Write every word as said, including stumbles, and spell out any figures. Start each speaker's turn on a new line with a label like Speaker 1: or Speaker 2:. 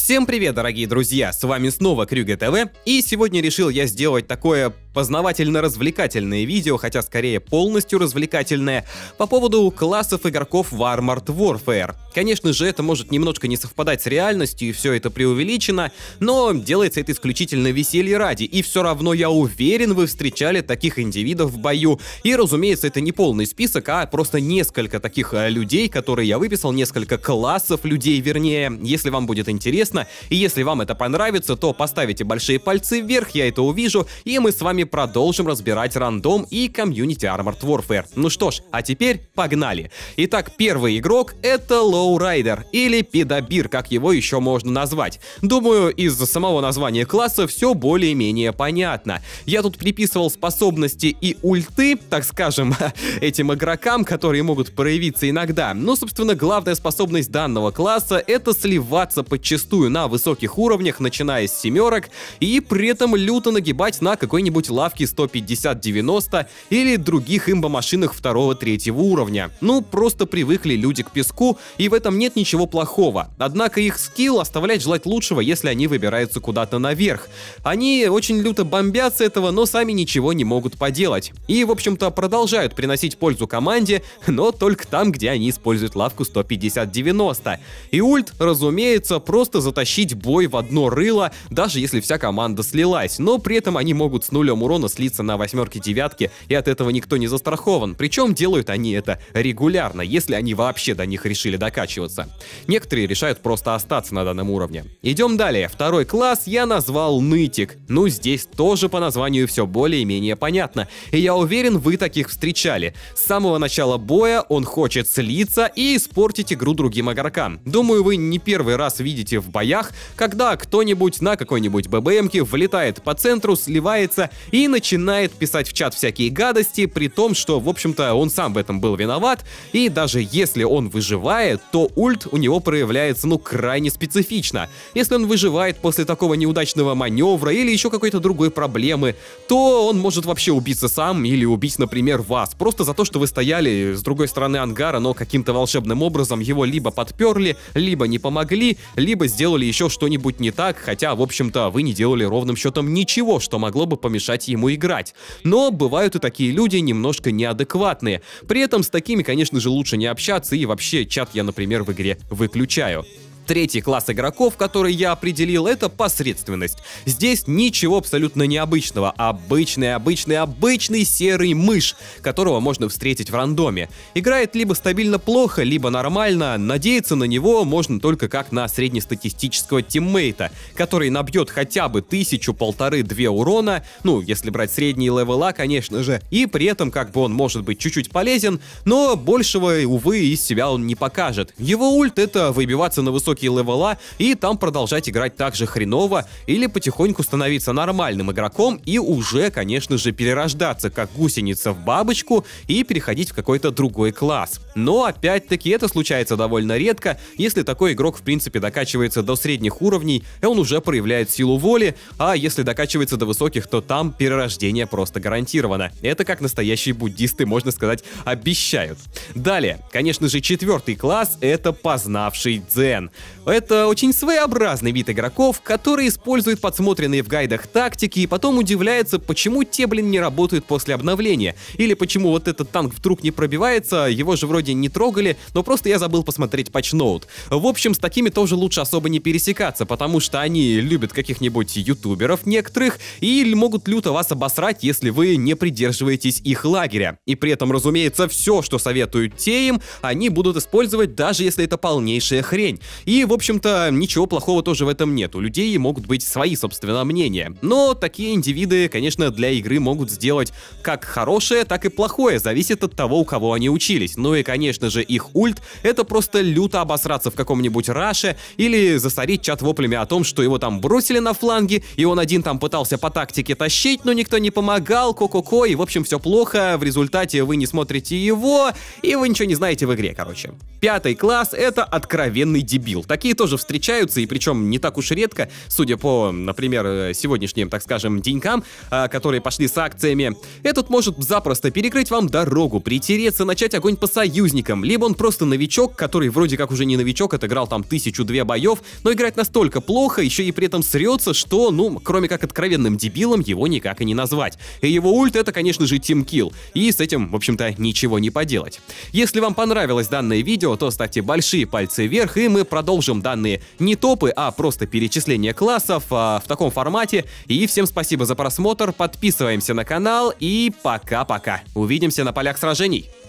Speaker 1: Всем привет, дорогие друзья, с вами снова Крюгер ТВ, и сегодня решил я сделать такое познавательно-развлекательное видео, хотя скорее полностью развлекательное, по поводу классов игроков в Armored Warfare. Конечно же, это может немножко не совпадать с реальностью, и все это преувеличено, но делается это исключительно веселье ради, и все равно я уверен, вы встречали таких индивидов в бою. И, разумеется, это не полный список, а просто несколько таких людей, которые я выписал, несколько классов людей, вернее. Если вам будет интересно, и если вам это понравится, то поставите большие пальцы вверх, я это увижу, и мы с вами продолжим разбирать рандом и комьюнити Armored Warfare. Ну что ж, а теперь погнали. Итак, первый игрок — это Lowrider, или Педобир, как его еще можно назвать. Думаю, из-за самого названия класса все более-менее понятно. Я тут приписывал способности и ульты, так скажем, этим игрокам, которые могут проявиться иногда. Но, собственно, главная способность данного класса — это сливаться подчастую на высоких уровнях, начиная с семерок, и при этом люто нагибать на какой-нибудь лавке сто пятьдесят девяносто или других имбо-машинах второго-третьего уровня. Ну, просто привыкли люди к песку, и в этом нет ничего плохого. Однако их скилл оставляет желать лучшего, если они выбираются куда-то наверх. Они очень люто бомбят с этого, но сами ничего не могут поделать. И, в общем-то, продолжают приносить пользу команде, но только там, где они используют лавку сто пятьдесят девяносто. И ульт, разумеется, просто затащить бой в одно рыло, даже если вся команда слилась. Но при этом они могут с нулем урона слиться на восьмерке-девятке, и от этого никто не застрахован. Причем делают они это регулярно, если они вообще до них решили докачиваться. Некоторые решают просто остаться на данном уровне. Идем далее. Второй класс я назвал Нытик. Ну, здесь тоже по названию все более-менее понятно. И я уверен, вы таких встречали. С самого начала боя он хочет слиться и испортить игру другим игрокам. Думаю, вы не первый раз видите в боях, когда кто-нибудь на какой-нибудь ББМке влетает по центру, сливается и начинает писать в чат всякие гадости, при том, что, в общем-то, он сам в этом был виноват, и даже если он выживает, то ульт у него проявляется, ну, крайне специфично. Если он выживает после такого неудачного маневра или еще какой-то другой проблемы, то он может вообще убиться сам или убить, например, вас, просто за то, что вы стояли с другой стороны ангара, но каким-то волшебным образом его либо подперли, либо не помогли, либо сделали еще что-нибудь не так, хотя, в общем-то, вы не делали ровным счетом ничего, что могло бы помешать ему играть. Но бывают и такие люди немножко неадекватные. При этом с такими, конечно же, лучше не общаться, и вообще чат я, например, в игре выключаю. Третий класс игроков, который я определил, это посредственность. Здесь ничего абсолютно необычного. Обычный, обычный, обычный серый мышь, которого можно встретить в рандоме. Играет либо стабильно плохо, либо нормально. Надеяться на него можно только как на среднестатистического тиммейта, который набьет хотя бы тысячу, полторы-две урона, ну, если брать средний левела, конечно же, и при этом как бы он может быть чуть-чуть полезен, но большего, увы, из себя он не покажет. Его ульт — это выбиваться на высокий левела и там продолжать играть так же хреново или потихоньку становиться нормальным игроком и уже, конечно же, перерождаться как гусеница в бабочку и переходить в какой-то другой класс. Но опять-таки это случается довольно редко, если такой игрок в принципе докачивается до средних уровней, и он уже проявляет силу воли, а если докачивается до высоких, то там перерождение просто гарантировано. Это как настоящие буддисты, можно сказать, обещают. Далее, конечно же, четвертый класс — это познавший дзен. Это очень своеобразный вид игроков, которые используют подсмотренные в гайдах тактики и потом удивляются, почему те, блин, не работают после обновления. Или почему вот этот танк вдруг не пробивается, его же вроде не трогали, но просто я забыл посмотреть патчноут. В общем, с такими тоже лучше особо не пересекаться, потому что они любят каких-нибудь ютуберов некоторых и могут люто вас обосрать, если вы не придерживаетесь их лагеря. И при этом, разумеется, все, что советуют те им, они будут использовать, даже если это полнейшая хрень. И, в общем-то, ничего плохого тоже в этом нет. У людей могут быть свои, собственно, мнения. Но такие индивиды, конечно, для игры могут сделать как хорошее, так и плохое. Зависит от того, у кого они учились. Ну и, конечно же, их ульт — это просто люто обосраться в каком-нибудь раше или засорить чат воплями о том, что его там бросили на фланге, и он один там пытался по тактике тащить, но никто не помогал, ко-ко-ко, и, в общем, все плохо. В результате вы не смотрите его, и вы ничего не знаете в игре, короче. Пятый класс — это откровенный дебил. Kill. Такие тоже встречаются, и причем не так уж редко, судя по, например, сегодняшним, так скажем, денькам, которые пошли с акциями. Этот может запросто перекрыть вам дорогу, притереться, начать огонь по союзникам, либо он просто новичок, который вроде как уже не новичок, отыграл там тысячу-две боев, но играет настолько плохо, еще и при этом срется, что, ну, кроме как откровенным дебилом, его никак и не назвать. И его ульт — это, конечно же, тимкилл, и с этим, в общем-то, ничего не поделать. Если вам понравилось данное видео, то ставьте большие пальцы вверх, и мы продолжим данные не топы, а просто перечисление классов а, в таком формате. И всем спасибо за просмотр, подписываемся на канал, и пока-пока. Увидимся на полях сражений.